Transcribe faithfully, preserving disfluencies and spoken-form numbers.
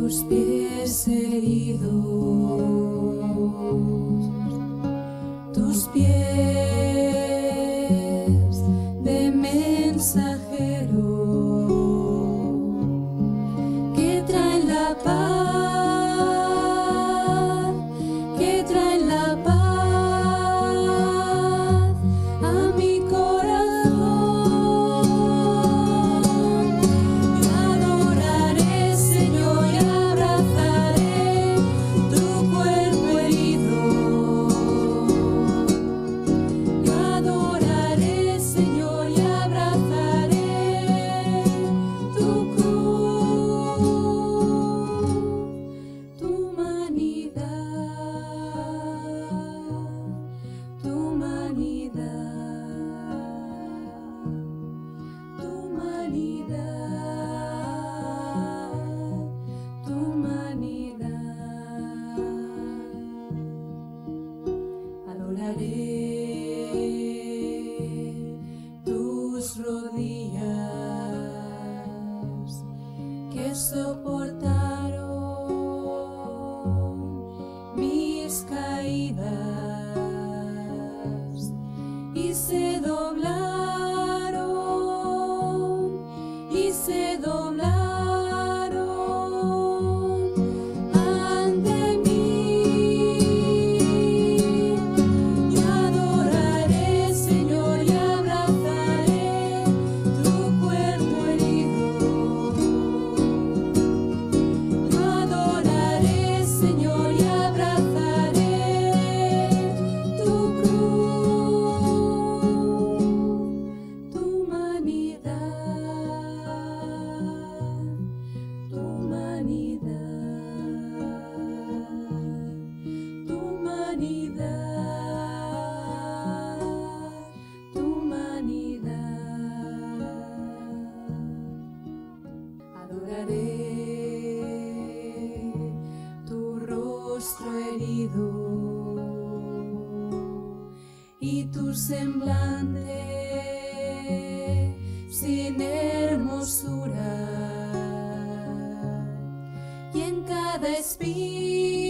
tus pies heridos, tus pies de mensajero que traen la paz, que traen la paz a mi corazón. Yo adoraré, Señor, y abrazaré tu cuerpo herido. Yo adoraré, Señor, y abrazaré tu cruz, tu humanidad, tu humanidad, tu humanidad, tu humanidad. Adoraré tus rodillas que soportaron mis caídas y se doblaron, y se doblaron ante mí. Yo adoraré, Señor, y abrazaré tu cuerpo herido. Yo adoraré, Señor, y abrazaré tu cruz, tu humanidad, tu humanidad, tu humanidad, tu humanidad. Adoraré tu rostro herido y tu semblante sin hermosura, y en cada espina